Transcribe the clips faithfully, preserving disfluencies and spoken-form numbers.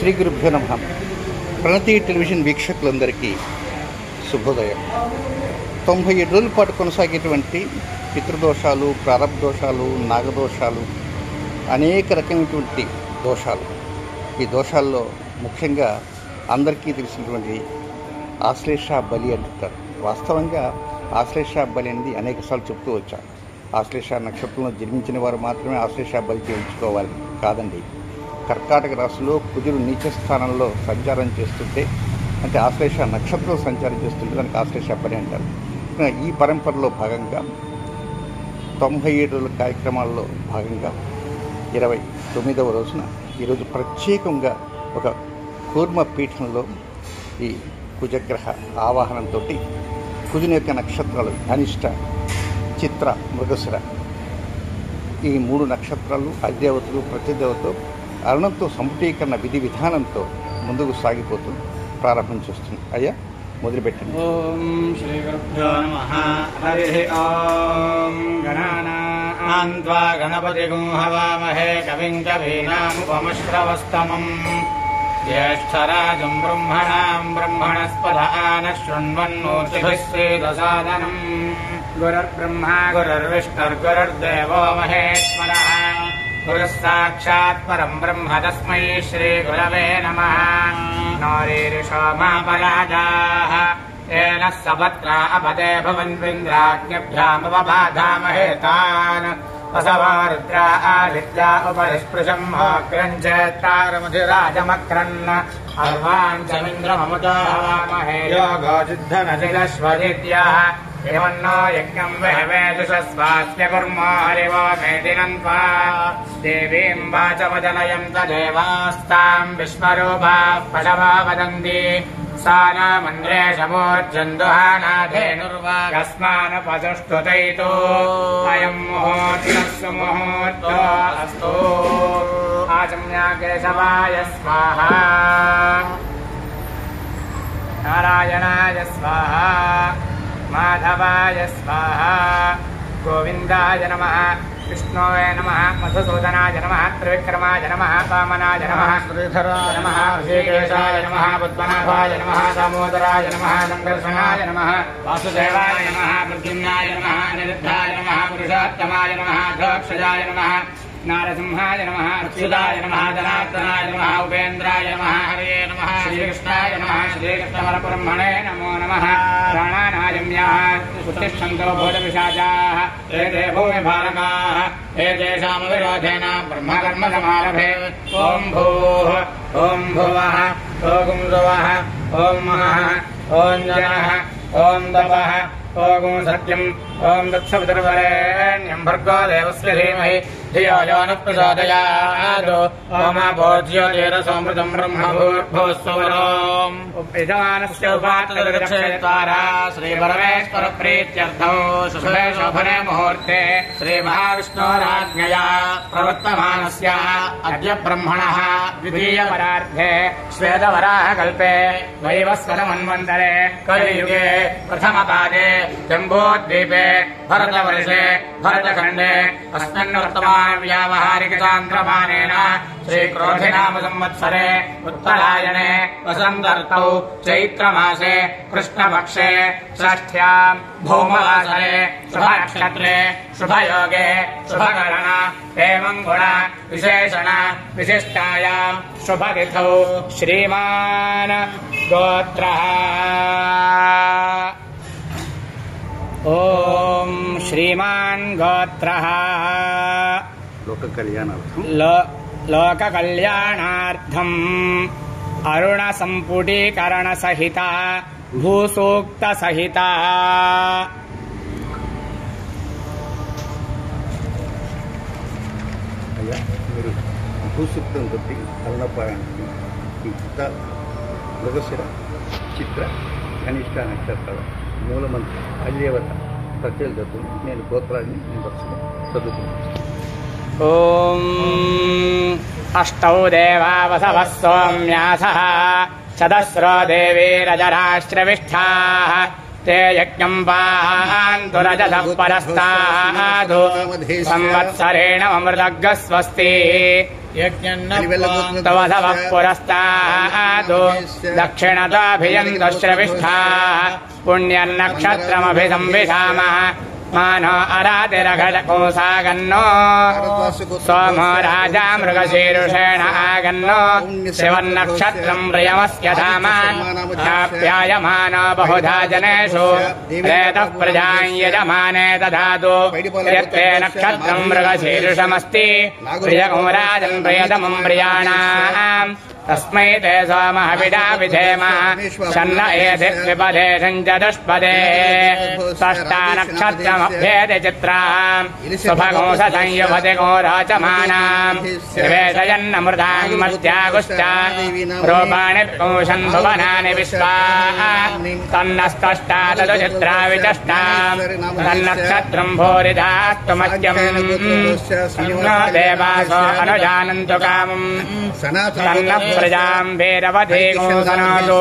శ్రీ గురుభ్యో నమః. ప్రణతి టెలివిజన్ వీక్షకులందరికీ శుభోదయం. తొంభై ఏడు రోజుల పాటు కొనసాగేటువంటి పితృదోషాలు, ప్రారబ్ధదోషాలు, నాగదోషాలు, అనేక రకమైనటువంటి దోషాలు. ఈ దోషాల్లో ముఖ్యంగా అందరికీ తెలిసినటువంటి ఆశ్లేష బలి అంటారు. వాస్తవంగా ఆశ్లేష బలి అనేది అనేకసార్లు చెప్తూ వచ్చాను. ఆశ్లేష నక్షత్రంలో జన్మించిన వారు మాత్రమే ఆశ్లేష బలి చేయించుకోవాలి కాదండి. కర్కాటక రాశిలో కుజుడు నీచ స్థానంలో సంచారం చేస్తుంటే, అంటే ఆశ్లేష నక్షత్రం సంచారం చేస్తుంటే దానికి ఆశ్లేష బలి అంటారు. ఈ పరంపరలో భాగంగా తొంభై ఏడు రోజుల కార్యక్రమాల్లో భాగంగా ఇరవై తొమ్మిదవ రోజున ఈరోజు ప్రత్యేకంగా ఒక కూర్మ పీఠంలో ఈ కుజగ్రహ ఆవాహనంతో కుజుని యొక్క నక్షత్రాలు ధనిష్ట, చిత్ర, మృగశిర ఈ మూడు నక్షత్రాలు అధిదేవతలు ప్రతిదేవతలు అరుణంతో సంపుటీకరణ విధి విధానంతో ముందుకు సాగిపోతూ ప్రారంభం చేస్తుంది. అయ్యా మొదలుపెట్టండి. ఓం శ్రీ గురుభ్యో నమః. హరి ఓం. గణానాం త్వా గణపతిగం హవామహే కవిం కవీనాముపమశ్రవస్తమం జ్యేష్ఠరాజం బ్రహ్మణాం బ్రహ్మణస్పద ఆనః శృణ్వన్నోతిభిः శ్రీదసాదనం. గురుర్బ్రహ్మా గురుర్విష్ణుర్గురుర్దేవో మహేశ్వరः. గురుः సాక్షాత్ పరం బ్రహ్మ తస్మై శ్రీ గురవే నమః. నారీరిషో మాపరాజాః ఏన సపత్రా అపదే భవన్వింద్రాజ్ఞభ్యామవబాధామహే తాన్. వసవా రుద్రా ఆదిత్యా ఉపరిస్పృశం మోగ్రం చేత్తారముధిరాజమక్రన్. అర్వాన్ చమింద్రమముతో హవామహే యోగో సిద్ధనశిలశ్వదిత్యః. ఏమన్నో యజ్ఞం విహవేదుషస్వాస్య కుర్మో హరివో మేదినంత్వా. దేవీం వాచమజనయం తదేవాస్తాం విశ్వరూపాః పశవా వదంతి. సానామంద్రే శమోర్జందుహానాధేనుర్వా కస్మానపదుష్టుతైతో. అయం ముహూర్తః సుముహూర్తో అస్తు. ఆచమ్యా కేశవాయ స్వాహా. నారాయణాయ స్వాహా. మాధవాయ స్వాహా. గోవిందాయ నమః. విష్ణువే నమః. మధుసూదనాయ నమః. త్రివిక్రమాయ నమః. వామనాయ నమః. శ్రీధరాయ నమః. ఋషికేశాయ నమః. పద్మనాభాయ నమః. దామోదరాయ నమః. సంకర్షణాయ నమః. వాసుదేవాయ నమః. ప్రద్యుమ్నాయ నమః. అనిరుద్ధాయ నమః. పురుషోత్తమాయ నమః. అధోక్షజాయ నమః. నారసింహాయ నమః. అచ్యుతాయ నమః. జనార్దనాయ నమః. ఉపేంద్రాయ నమః. హరే నమః. శ్రీకృష్ణాయ నమః. శ్రీకృష్ణపరబ్రహ్మణే నమో నమః. ప్రాణానాయమ్యాః ఉత్తిష్టంతో భూతపిశాచాః. ఏతే భూమిభారకాః. ఏతేషామవిరోధేన బ్రహ్మకర్మ సమారభే. ఓం భూః. ఓం భువః. ఓం భువః. ఓం మహః. ఓం జనః. ఓం తపః. ఓం సత్యం. ఓం తత్సవితుర్వరేణ్యం భర్గో దేవస్య ధీమహి ధియో యో నః ప్రచోదయాత్. ఓమాభోజ్యోతిరసోమృతం బ్రహ్మ భూర్భువస్సువరోం. యజమానస్య ఉపాత్తదక్షేత్వారా శ్రీపరమేశ్వర ప్రీత్యర్థం శుభే శోభనే ముహూర్తే శ్రీ మహావిష్ణోరాజ్ఞయా ప్రవర్తమానస్య అద్య బ్రహ్మణః ద్వితీయవరార్ధే శ్వేతవరాహకల్పే వైవస్వతమన్వంతరే కలియుగే ప్రథమపాదే జంబూద్వీపే భరతవర్షే భరతఖండే అస్మిన్ వర్తమాన వ్యావహారిక చాంద్రమానేన శ్రీక్రోధినామ సంవత్సరే ఉత్తరాయణే వసంతర్తౌ చైత్రమాసే కృష్ణపక్షే షష్ఠ్యాం భౌమవాసరే శుభనక్షత్రే శుభయోగే శుభకరణ ఏవం గుణ విశేషణ విశిష్టాయాం శుభతిథౌ శ్రీమాన్ గోత్రః. ఓం శ్రీమాన్ గోత్రః లోక కళ్యాణార్థం లోక కళ్యాణార్థం అరుణ సంపుటీకరణ సహిత భూసూక్త సహిత. అయ్యా మీరు భూసూక్తం తోటి అరుణపారానికి ఈ చిత్త, మృగశిర, చిత్ర, ధనిష్ట నక్షత్రాల మూలమంత్రి అధిదేవత ప్రత్యేక చదువుతుంది. నేను గోత్రాన్ని నేను వరుసగా చదువుతున్నాను. ఓం అష్టౌ దేవా వసవః సోమ్యాసః చదస్రో దేవీరజరాశ్రవిష్ఠాః. ते यज्ञं पान्तु रजतः परस्तादु संवत्सरेण अमृतग्रः स्वस्ति तव धवः पुरस्तादु दक्षिणताभियन्तु श्रविष्ठाः पुण्यन्नक्षत्रमभिसंविधामः मानो अरातिरघटकोसागन्नो सोमो राजा मृगशीर्षेण आगन्नो शिवन्नक्षत्रम् प्रियमस्य धामान् ध्याप्यायमानो बहुधा जनेषु रेतः प्रजाम् यजमाने दधातु यत्ते नक्षत्रम् मृगशीर्षमस्ति प्रियगो राजन् प्रियतमम् प्रियाणाम् तस्मै ते सोमः विडा विधेम शन्न एधि विपदे सञ्चतुष्पदे षष्टा नक्षत्रमभ्येति चित्राम् सुभगो संयुभति गो रोचमानाम् निवेशयन्नमृताम् मत्यागुश्च रूपाणि पुंसन् भुवनानि विश्वा तन्नस्तष्टा तदु चित्रा विचष्टाम् तन्नक्षत्रम् भूरिधास्तु मह्यम् देवासो अनुजानन्तु कामम् प्रजाम् वीरवधे गोसनातो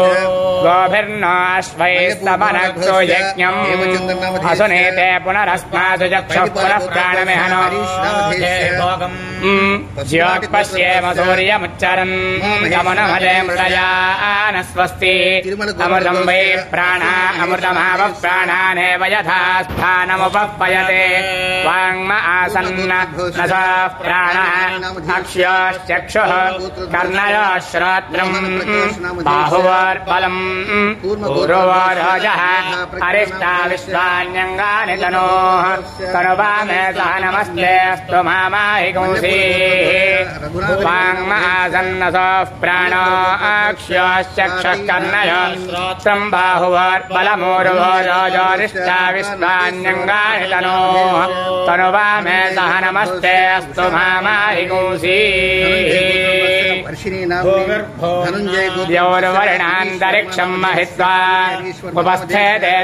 गोभिर्नाश्वैस्तमनक्षो यज्ञम् असुनेते पुनरस्मासु चक्षुः पुनः प्राणमिहनो ज्योत्पश्येम सूर्यमुच्चरन् गमनमले मृडया न स्वस्ति अमृतम् वै प्राणा अमृतमावः प्राणानेव यथा स्थानमुपपयते वाङ्म आसन्न न स प्राणः अक्ष्योश्चक्षुः कर्णयो श्रोत्रम् बाहुवर्बलम् पूर्वोरोजः अरिष्टा विश्वान्यङ्गानि तनोः तनुवामे सह नमस्तेऽस्तु मामाहिगुंसीः वाङ्म आसन्नसोः प्राणो अक्ष्योश्चक्षुः कर्णयो श्रोत्रम् बाहुवर्बलमूर्वोरोजोरिष्टा विश्वान्यङ्गानि तनोः तनुवामे सह नमस्तेऽस्तु मामाहिगुंसीः द्यौर्वर्णान्तरिक्षम् महित्वा उपस्थे दे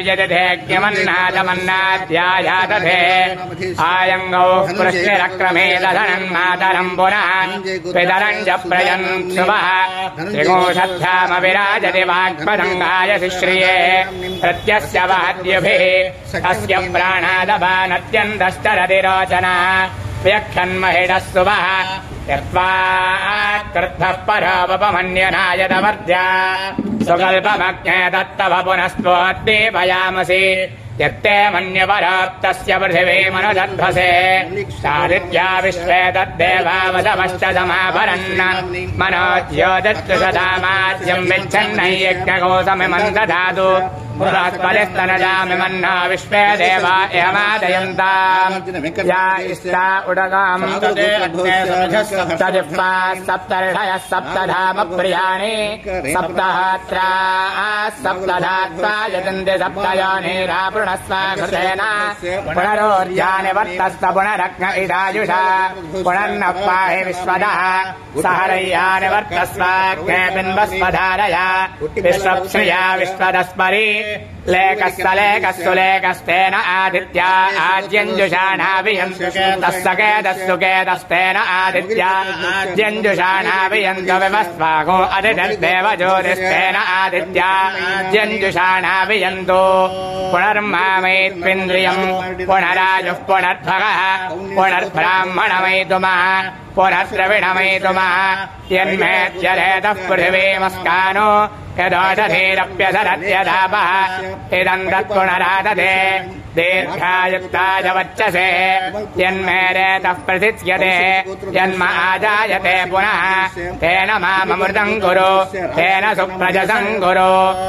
देव्यजधेज्ञमन्नादमन्नाद्यायादधे आयङ्गौः पृष्टिरक्रमे दधनन्मातरम् पुनः पितरम् च प्रयन् शुभः त्रिगोषद्धामविराजति वाग्पदङ्गाय शिश्रिये प्रत्यस्य वाद्युभिः तस्य प्राणादपानत्यन्तश्चरति रोचना व्यक्षन्महिडः शुभः यत्त्वा कृद्धः परोपमन्यनायतवर्ध्या सुकल्पमग्ने दत्तव पुनस्त्वोद्दीपयामसि यत्ते मन्यपरोक्तस्य पृथिवीमनुदध्वसे सादित्या विश्वे तद्देवावसमश्च समाभरन् मनोज्योतिस्तु सदामाद्यम् विच्छन्नयज्ञकोसमिमम् दधातु बृहस्पतिस्तनजामिमन्नो विश्वे देवा यमादयन्ताम् या इष्टा उडगाम् सप्तजिह्वा सप्तर्षयः सप्तधामप्रियाणि सप्तहोत्रा सप्तधात्वा यजन्ति सप्तयोनिरापृणस्वाकृतेन पुनरोर्जानि वर्तस्त पुनरग्न इदायुषा पुनर्नः पाहि विश्वदः सहरय्यानि वर्तस्वाग्ने बिन्वस्वधारया विश्वप्श्रिया विश्वदस्परि लेकस्य लेकस्सु लेकस्तेन आदित्या आद्यञ्जुषाणाभियन्तु तस्सकेतस्सु केतस्तेन आदित्या आद्यञ्जुषाणाभियन्तु विवस्वागो अदितिर्देव ज्योतिस्तेन आदित्या आद्यञ्जुषाणाभियन्तु पुनर्मामयित्विन्द्रियम् पुनरायुः पुनर्भगः पुनर्ब्राह्मणमयितुमः पुनर्द्रविणमयितुमः यन्मेत्यरेतः पृथिवीमस्कानो यदोषधीरप्यसरत्यधापः इदम् तत्पुनरादधे दीर्घायुक्ताय वर्चसे यन्मेरेतः प्रथित्यते यन्म आजायते पुनः तेन माममृतम् कुरु तेन सुप्रजसम् कुरु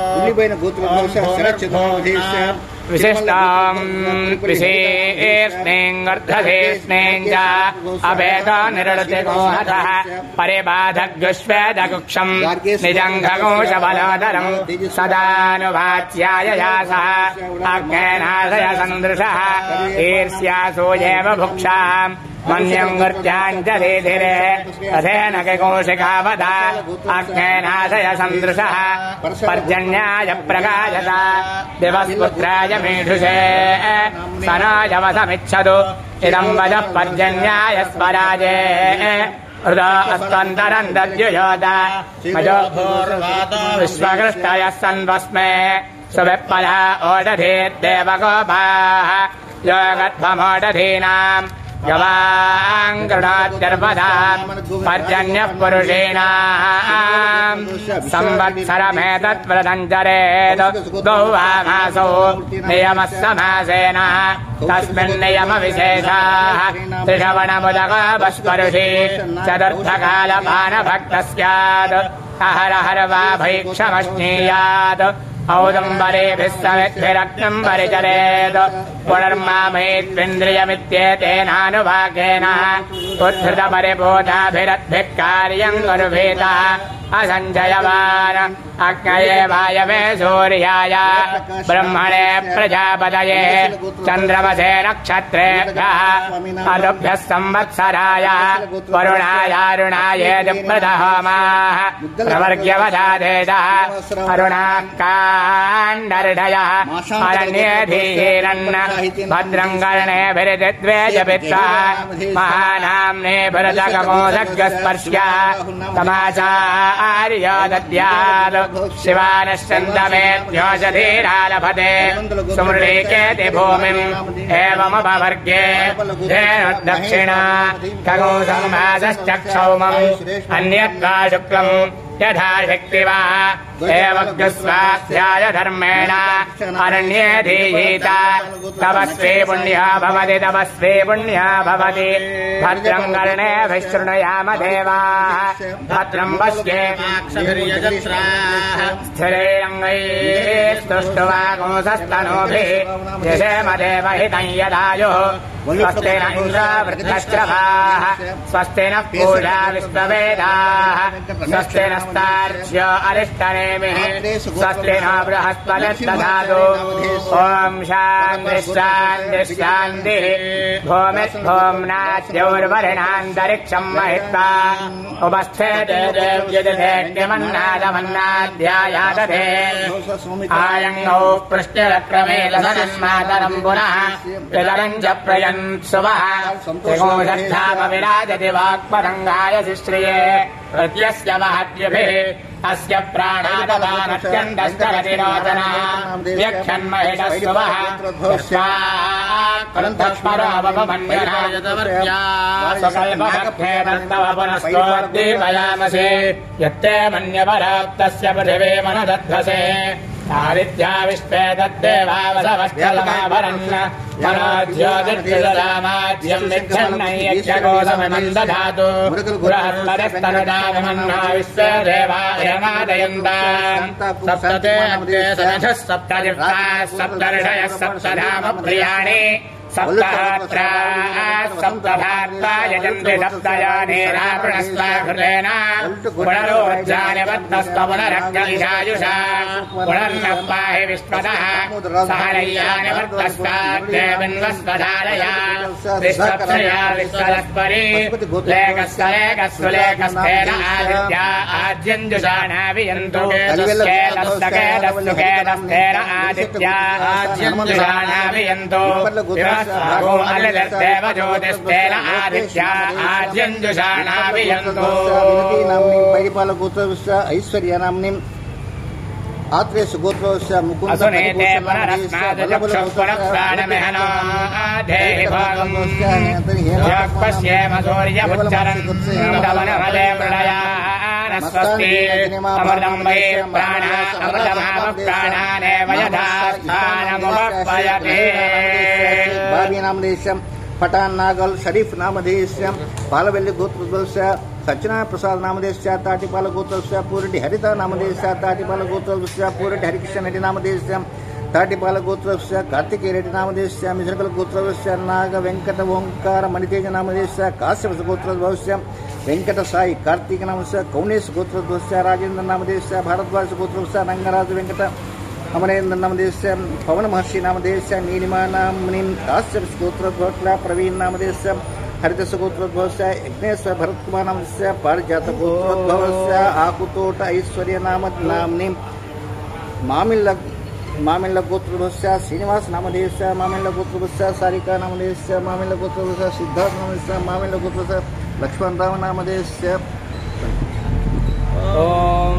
विशिष्टाम् विशेष्णेऽर्धशेष्णेम् च अभेदो निरृतिगोहतः परिबाधग्युष्वेदकुक्षम् निजङ्घघोषबलोदरम् सदानुवाच्याय यासः अग्नेनाशय सन्दृशः ईर्ष्यासूयेव भुक्षाम् मन्यम् गुर्त्याञ्जलिधिरे तथेन कौशिकावदा अग्नेनाशय सन्दृशः पर्जन्याय प्रगायत दिवस्पुत्राय मीढुषे सनायवसमिच्छतु इदम् वदः पर्जन्याय स्वराजे हृदा अस्त्वन्तरम् दद्युयोत विश्वकृष्टयः सन्वस्मे सुविप्पला ओषधीर्देवगोपाः योगध्वमोषधीनाम् गवाङ्गृणाद्गर्भधाम् पर्जन्यः पुरुषेणाम् संवत्सरमेतत्व्रतञ्चरेत् द्वौ नियमः समासेन तस्मिन्नियमविशेषाः त्रिश्रवणमुदकापस्परुषे चतुर्थकालपानभक्तः स्यात् अहरहर वा भैक्षमश्नीयात् औदुम्बरेभिः समिद्भिरग्निम् परिचरेत् पुनर्मामेत्विन्द्रियमित्येतेनानुभागेन उद्धृतपरिबोधाभिरद्भिः कार्यम् कुर्वेतः असञ्जयवान् अग्नये वायवे सूर्याय ब्रह्मणे प्रजापतये चन्द्रमसे नक्षत्रेभ्यः अरुभ्यः संवत्सराय वरुणायारुणायेति प्रदहोमाः प्रवर्ग्यवधादेशः अरुणाकाण्डर्ढयः अरण्येधीरन्न भद्रम् कर्णेभिर्द्वेजपित्वा महानाम्ने भरतकमोदग्स्पर्श्या तमाचा आर्यो दद्यात् शिवानश्चन्दमेत्योषधीरालभते सुमृळीकेति भूमिम् एवमुपवर्गे धेनुर्दक्षिणा खगोसंहासश्चक्षौमम् अन्यद्वा शुक्लम् यथा शक्तिवा एवग्स्वाध्याय धर्मेण अरण्ये धीयीता तपस्वी पुण्या भवति तपस्वी पुण्या भवति भद्रम् कर्णेभिः शृणुयाम देवाः भद्रम् पश्येमाक्षभिर्यजत्राः स्थिरैरङ्गैः स्तुष्ट्वागुंसस्तनूभिः यशेम देवहितं यदायुः स्वस्ति न इन्द्रवृद्धश्रवाः स्वस्ति नः पूषा विश्ववेदाः स्वस्ति नस्तार्क्ष्यो अरिष्टनेमिः स्वस्ति न बृहस्पतिर्दधातु ॐ शान्तिः शान्तिः शान्तिः भूमिर्भूम्नाद्यौर्वरिणान्तरिक्षम् महित्वा उपस्थेते देव्यमन्नादमन्नाध्यायादधे आयङ्गौ पृष्ठरक्रमे लसन्मातरम् पुनः पितरम् च प्रयन् सुवः त्रिगोषद्धाम विराजति वाक्परङ्गाय शिश्रिये प्रत्यस्य महद्यभिः अस्य प्राणादवानत्यन्तश्चरति रोचना व्यक्षन्महिषः सुवः कृन्तस्मरोपमन्यनायतवर्या स्वकल्पभक्ते दत्तव पुनस्तोद्दीपयामसे यत्ते मन्यपराप्तस्य पृथिवे मनदध्वसे आदित्या विश्वे तद्देवावसवश्चलमाभरन् मनोज्योतिर्दिशरामाज्यम् विच्छन्नय्यक्षकोसमम् दधातु बृहस्पतिस्तनुदामन्ना विश्वे देवायमादयन्ताम् सप्तते अग्ने सदशः सप्तजिह्वाः सप्तर्षयः सप्तधाम प्रियाणि सप्तहात्राः सप्तधात्वा यजन्ति सप्तयानेरापृणस्वाकृतेन पुनरोज्जानि पद्मस्त्व पुनरग्निषायुषा पुनर्नः पाहि विश्वतः सहनय्यानि वर्तस्वाद्देविन्वस्वधारया विश्वप्रिया विश्वदस्परि लेखस्य लेखस्व लेखस्तेन आदित्या आद्यञ्जुषाणाभियन्तु केतस्तकेतस्तु केतस्तेन आदित्या आद्यञ्जुषाणाभियन्तु सागो अलदेव ज्योतिस्तेन आदित्या आद्यञ्जुषाणाभियन्तु परिपालगोत्रस्य ऐश्वर्यनाम्नीम् आत्रेश गोत्रस्य मुकुन्द असुनेते परस्नादचक्षुःपरप्राणमेहना देहि भागम् पश्येम सूर्यमुच्चरन् तवनमले मृळयानस्वस्ति अमृतम् वै प्राणा अमृतमाप प्राणानेव यथा स्थानमुपपयते नामदेशम् पठान् नागल शरीफ नामधेयस्य बालवेल्ली गोत्रस्य सत्यनारायण प्रसाद नामधेयस्य ताटिपाल गोत्रस्य पूरटी हरिता नामधेयस्य ताटिपाल गोत्रस्य पूरटी हरिकृष्ण रेड्डी नामधेयस्य ताटिपाल गोत्रस्य कार्तिकेय रेड्डी नामधेयस्य मिश्रकल गोत्रस्य नाग वेंकट ओंकार मणितेज नामधेयस्य काश्यप गोत्रस्य वेंकट साई कार्तिक नामस्य कौनेश गोत्रस्य राजेंद्र नामधेयस्य भारद्वाज गोत्रस्य रंगराज वेंकट अमरेन्द्र नामधेयस्य पवन महर्षि नामधेयस्य नीलिमा नाम्नीं काश्यप गोत्रस्य प्रवीण नामधेयस्य हरिदस गोत्रोद्भवस्य यज्ञेश्वर भरतकुमार नामस्य पारिजात गोत्रोद्भवस्य आकुतोट ऐश्वर्य नाम नाम्नीं मामिल्ल मामिल्ल गोत्रोद्भवस्य श्रीनिवास नामधेयस्य मामिल्ल गोत्रोद्भवस्य सारिका नामधेयस्य मामिल्ल गोत्रोद्भवस्य सिद्धार्थ नामधेयस्य मामिल्ल गोत्रोद्भवस्य लक्ष्मण राम नामधेयस्य ओम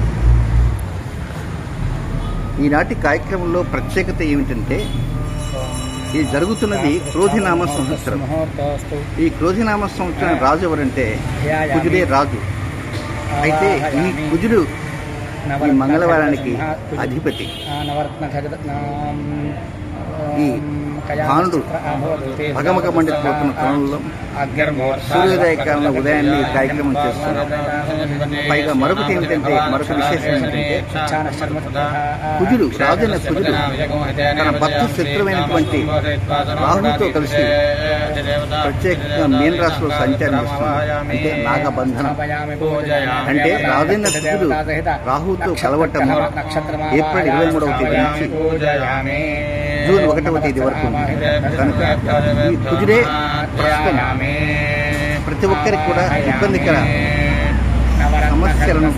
ఈనాటి కార్యక్రమంలో ప్రత్యేకత ఏమిటంటే ఇది జరుగుతున్నది క్రోధినామ సంవత్సరం. ఈ క్రోధినామ సంవత్సరం రాజు ఎవరంటే కుజుడే రాజు. అయితే ఈ కుజుడు ఈ మంగళవారానికి అధిపతి. ఈ భానుడు భగమగ మండిపోతున్న కోణంలో సూర్యోదయ కాలంలో ఉదయాన్నే ఈ కార్యక్రమం చేస్తున్నారు. పైగా మరొకటి ఏమిటంటే మరొక విశేషం ఏంటంటే కుజుడు రాజైన కుజుడు తన భక్తు శత్రువైనటువంటి రాహుతో కలిసి ప్రత్యేకంగా మీన రాశిలో సంచారం చేస్తున్నారు. అంటే నాగబంధనం అంటే రాజైన కుజుడు రాహుతో కలవటం ఏప్రిల్ ఇరవై మూడవ తేదీ నుంచి జూన్ ఒకటవ తేదీ వరకు. కనుక ఈ కుజుడే ప్రస్తుతం ప్రతి ఒక్కరికి కూడా ఇబ్బందికర సమస్యలను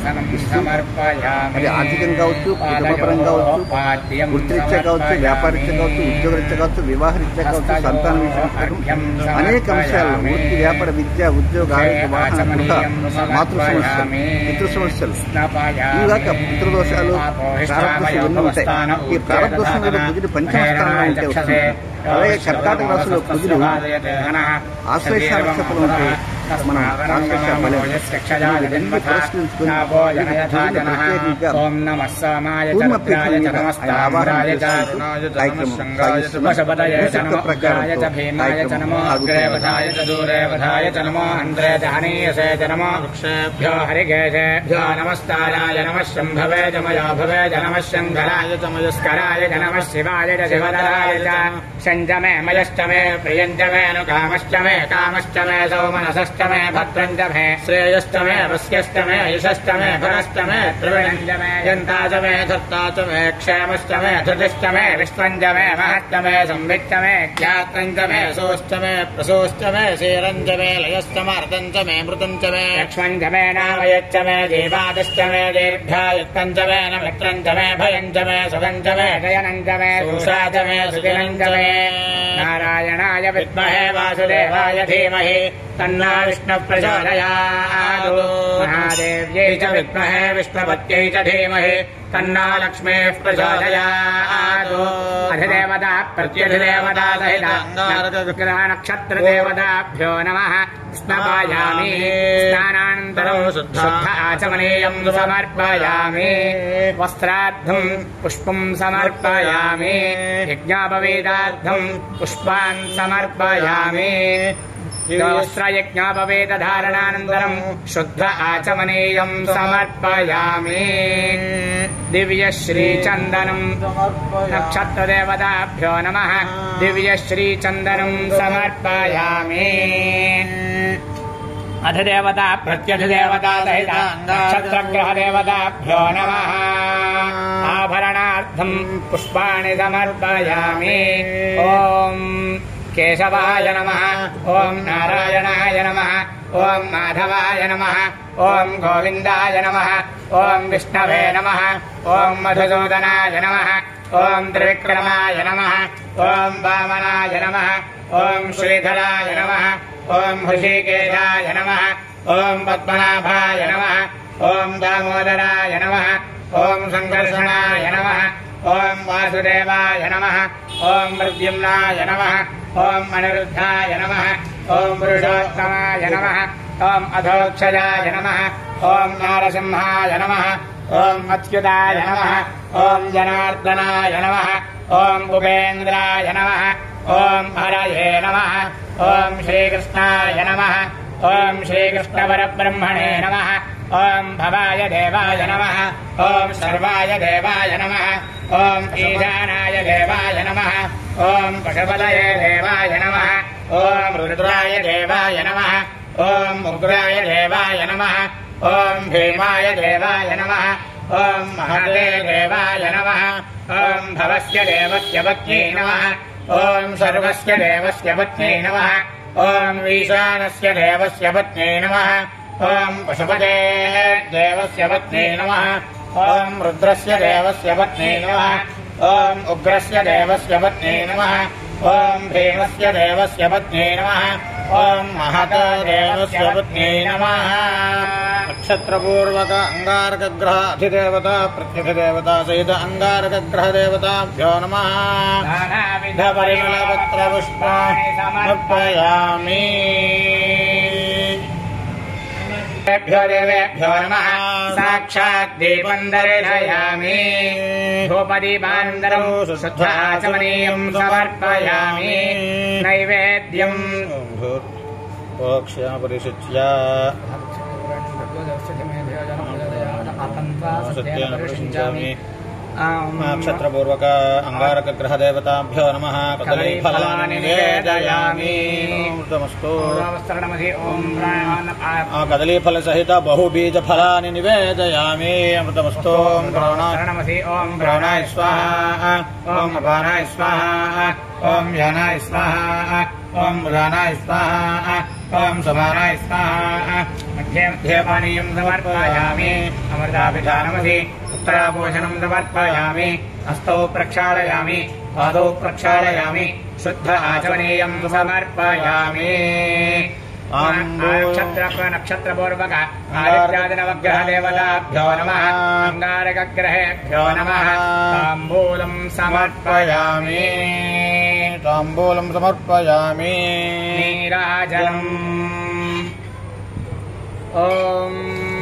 అది ఆర్థికంగా కావచ్చు, కుటుంబపరంగా కావచ్చు, వృత్తిరీత్యా కావచ్చు, వ్యాపారరీత్యా కావచ్చు, ఉద్యోగరీత్యా కావచ్చు, వివాహరీత్యా కావచ్చు, సంతాన విషయం అనేక అంశాలు వృత్తి, వ్యాపార, విద్య, ఉద్యోగ, ఆరోగ్య, వాహన, గృహ, మాతృ సమస్యలు, పితృ సమస్యలు, ఇవిగాక పితృదోషాలు, ప్రారంభ ఇవన్నీ ఉంటాయి. ఈ ప్రారంభ దోషం మీద కుజుడు పంచమ స్థానంలో ఉంటే వస్తుంది. అలాగే కర్కాటక రాశిలో కుజుడు ఆశ్లేష నక్షత్రం ఉంటే మనం ఆశ్లేష బలం పురస్కరించుకుని నమస్తారాయ నమ శంభవే జమయా భవే నమ శంకరాయ చమయస్కరాయ నమ శివాయ శివధరాయ సంజమే మయష్టమే ప్రియంజమే అనుకామష్టమే కామష్టమే సౌమనసష్టమే భద్రంజమే శ్రేయష్టమే వస్యష్టమే యశష్టమే భరష్టమే త్రివిణంజమే యంతాజమే ధత్తాచమే క్షేమష్టమే ధృతిష్టమే విశ్వంజమే మహష్టమే సంవిత్తమే ఖ్యాతంజమే సోష్టమే ప్రసోష్టమే శ్రీరంజమే లయస్తమార్దంజమే మృతంజమే లక్ష్మణ్జమే నామయచ్చమే దేవాదష్టమే దీర్ఘాయుక్తంజమే నమిత్రంజమే భయంజమే సుగంజమే జయనంజమే సుషాజమే సుదినంజమే నారాయణాయ విద్మహే వాసుదేవాయ ధీమహి తన్నో విష్ణుః ప్రచోదయాత్. మహాదేవ్యై చ విద్మహే విష్ణుపత్యై చ ధీమహి తన్నో లక్ష్మీః ప్రచోదయాత్. అధిదేవతా ప్రత్యధిదేవతా సహిత నక్షత్రదేవతాభ్యో నమః. స్నాపయామి స్నానానంతరం శుద్ధ ఆచమనీయం సమర్పయామి. వస్త్రార్థం పుష్పం సమర్పయామి. యజ్ఞోపవీతార్థం పుష్పాన్ సమర్పయామి. వస్త్రయజ్ఞోపవేతధారణానంతరం శుద్ధ ఆచమనీయం సమర్పయామి. దివ్యశ్రీచందనం నక్షత్రదేవతాభ్యో నమః. దివ్యశ్రీచందనం సమర్పయామి. అధిదేవత ప్రత్యధిదేవతా సహిత నక్షత్రగ్రహదేవతాభ్యో నమః. ఆభరణార్థం పుష్పాణి సమర్పయామి. ఓం కేశవాయ నమః. ఓం నారాయణాయ నమః. ఓం మాధవాయ నమః. ఓం గోవిందాయ నమః. ఓం విష్ణవే నమః. ఓం మధుసూదనాయ నమః. ఓం త్రివిక్రమాయ నమః. ఓం వామనాయ నమః. ఓం శ్రీధరాయ నమః. ఓం హృషికేశాయ నమః. ఓం పద్మనాభాయ నమః. ఓం దామోదరాయ నమః. ఓం సంకర్షణాయ నమః. ఓం వాసుదేవాయ నమః. ఓం ప్రద్యుమ్నాయ నమః. ఓం అనిరుద్ధాయ నమః. ఓం పురుషోత్తమాయ నమః. ఓం అధోక్షజాయ నమః. ఓం నారసింహాయ నమః. ఓం అచ్యుతాయ నమః. ఓం జనార్దనాయ నమః. ఓం ఉపేంద్రాయ నమః. ఓం హరయే నమః. ఓం శ్రీకృష్ణాయ నమః. ఓం శ్రీకృష్ణపరబ్రహ్మణే నమః. ఓం భవాయ దేవాయ నమః. ఓం సర్వాయ దేవాయ నమః. ఓం ఈశానాయ దేవాయ నమః. ఓం పశుపతయే దేవాయ నమః. ఓం రుద్రాయ దేవాయ నమః. ఓం ఉగ్రాయ దేవాయ నమః. ఓం భీమాయ దేవాయ నమః. ఓం మహతే దేవాయ నమః. ఓం భవస్య దేవస్య పత్న్యై నమః. ఓం సర్వస్య దేవస్య పత్న్యై నమః. ఓం ఈశానస్య దేవస్య పత్న్యై నమః. ఓం పశుపతే దేవస్య పత్న్యై నమః. ఓం రుద్రస్య దేవస్య పత్న్యై నమః. ఓం ఉగ్రస్య దేవస్య పత్న్యై నమః. ఓం భీమస్య దేవస్య పత్న్యై నమః. ఓం మహతదేవస్య పత్న్యై నమః. నక్షత్రపూర్వక అంగారక గ్రహ అధిదేవత ప్రత్యధిదేవత సహిత అంగారక గ్రహ దేవతాభ్యో నమః. నానావిధ పరిమళ పత్ర పుష్పాణి సమర్పయామి. దేవేభ్యో దేవేభ్యో నమః. సాక్షాత్ దీపం దర్శయామి. ధూపదీపానంతరం శుద్ధాచమనీయం సమర్పయామి. నైవేద్యం పరిశుచ్య నక్షత్రపూర్వక అంగారక గ్రహ దేవతాభ్యో నమః. కదలీఫలాని నివేదయామి. అమృతమస్తు. కదలీఫల సహిత బహుబీజ ఫలాని నివేదయామి. అమృతమస్తు. ఓం ప్రాణాయ స్వాహ. ఓం అపానాయ స్వాహ. ఓం యానాయ స్వాహ. ఓం ఉదానాయ స్వాహ. ఓం సమానాయ స్వాహ. మధ్యపానీయం సమర్పయామి. అమృతాభిధానమసి ఉత్తరాభూషణం సమర్పయామి. హస్తౌ ప్రక్షాళయామి. పాదౌ ప్రక్షాళయామి. శుద్ధ ఆచమనీయం సమర్పయామి. నక్షత్ర నక్షత్రపూర్వక ఆదిత్యాది నవగ్రహ దేవతాభ్యో నమః. అంగారక గ్రహేభ్యో నమః. తాంబూలం సమర్పయామి. తాంబూలం సమర్పయామి. నీరాజనం. ఓం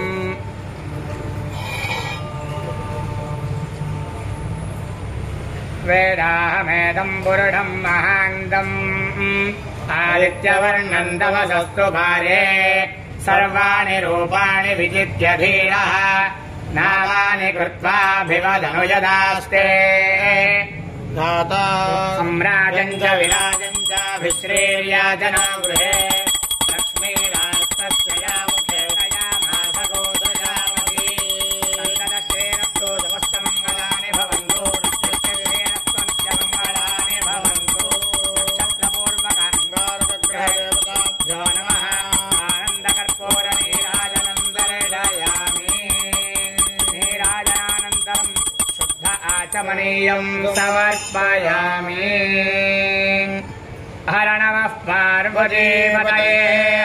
వేదాహమేదం పురుషం మహాంతం ఆదిత్యవర్ణం తమసస్తు భారే. సర్వాణి రూపాణి విజిత్య ధీరః. నామాని కృత్వాభివదనుయదాస్తే. సమ్రాజం చ విరాజం చాభిశ్రేర్యాజనా గృహే. లక్ష్మీరాస్తస్య ముఖే కయామాస గోత్రజామతి. సంగదశ్రేరప్తో సమస్తమంగళాని భవంతు. మంగళాని భవంతు. నక్షత్రపూర్వక అంగారక గ్రహ దేవతాభ్యో నమః. ఆనందకర్పూర నీరాజనం దర్శయామి. నీరాజనానంతరం శుద్ధ ఆచమనీయం సమర్పయామి. హర నమః పార్వతీపతయే.